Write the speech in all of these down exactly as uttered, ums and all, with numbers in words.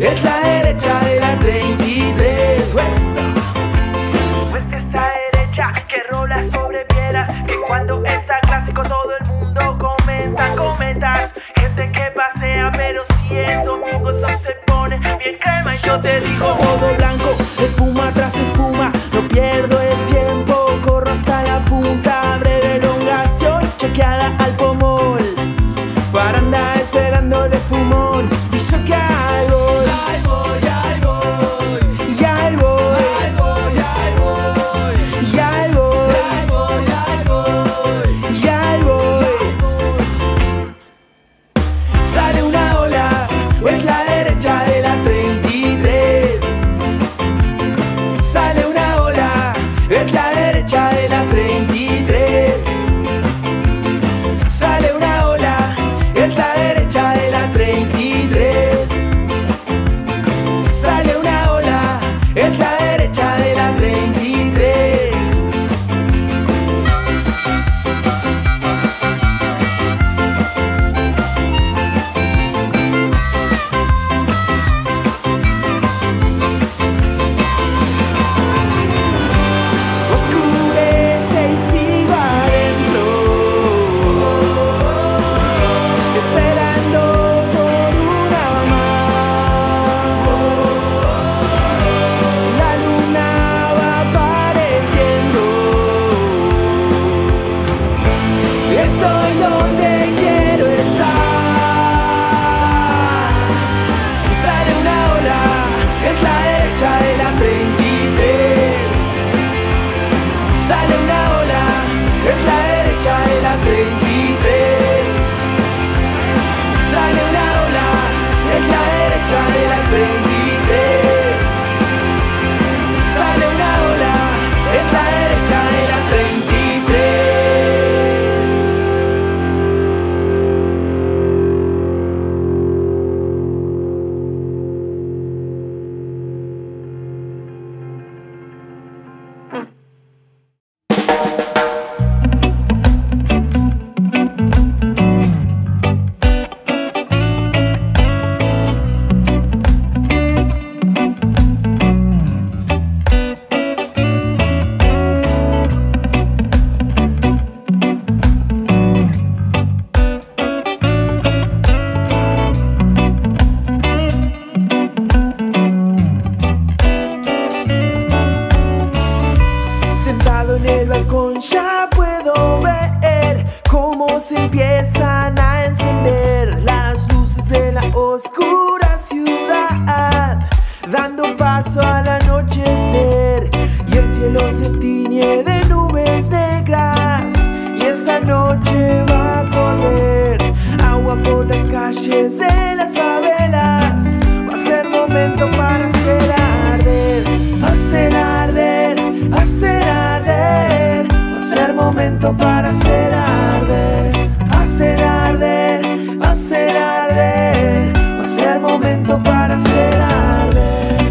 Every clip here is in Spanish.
es la derecha de la treinta y tres. Pues, pues esa derecha que rola sobre piedras, que cuando está clásico todo el mundo comenta, comentas. Gente que pasea pero si es domingo eso se pone bien crema. Y yo te digo todo blanco, espuma tras espuma, no pierdo el tiempo, corro hasta la punta, breve elongación, chequeada al pomol, para andar esperando el espumón. Y yo que ahí voy, ahí voy, ahí voy, y ahí voy, ahí voy, ahí voy, y ahí voy, ahí voy, ahí voy, y ahí voy. Sale una ola, es la derecha de la treinta y tres. Sale una ola, es la derecha de la treinta y tres. Sale una ola, es la derecha de la treinta y tres. Sale una ola, es la derecha de la treinta y tres. Oscurece y sigo adentro, esperando por una más. La luna va apareciendo, estoy donde quiero estar. Sale una ola, es la derecha de la treinta y tres. Sale una ola, es la derecha de la treinta y tres. Sale una ola, es la derecha de la treinta y tres. Sale una ola, es la derecha de la treinta y tres. Sentado en el balcón ya puedo ver cómo se empiezan a encender las luces de la oscura ciudad, dando paso al anochecer. Y el cielo se tiñe de nubes negras, y esta noche va a correr agua por las calles de las favelas. Va a ser momento para hacer arder, hacer arder, hacer arder. Va a ser momento para hacer arder, hacer arder, hacer arder. Va a ser momento para hacer arder.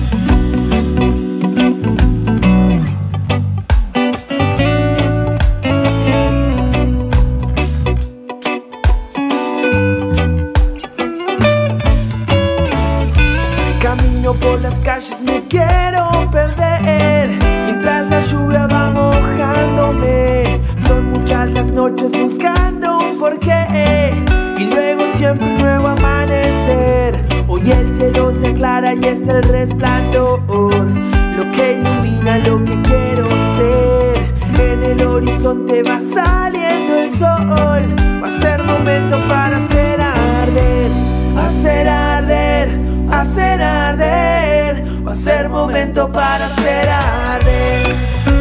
Camino por las calles, me quiero perder, mientras la lluvia va mojándome. Son muchas las noches buscando un porqué, y luego siempre un nuevo amanecer. Hoy el cielo se aclara y es el resplandor lo que ilumina lo que quiero ser. En el horizonte va saliendo el sol. Va a ser momento para hacer arder, hacer arder, hacer arder. Va a ser momento para hacer arder.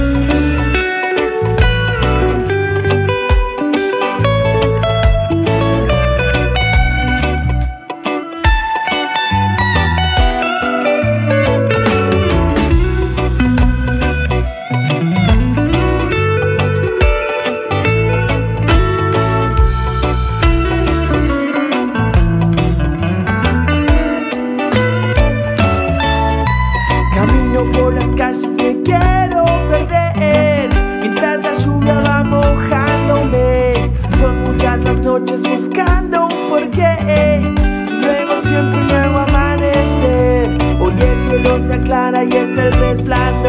Camino por las calles, me quiero perder, mientras la lluvia va mojándome. Son muchas las noches buscando un porqué, y luego siempre un nuevo amanecer. es el resplandor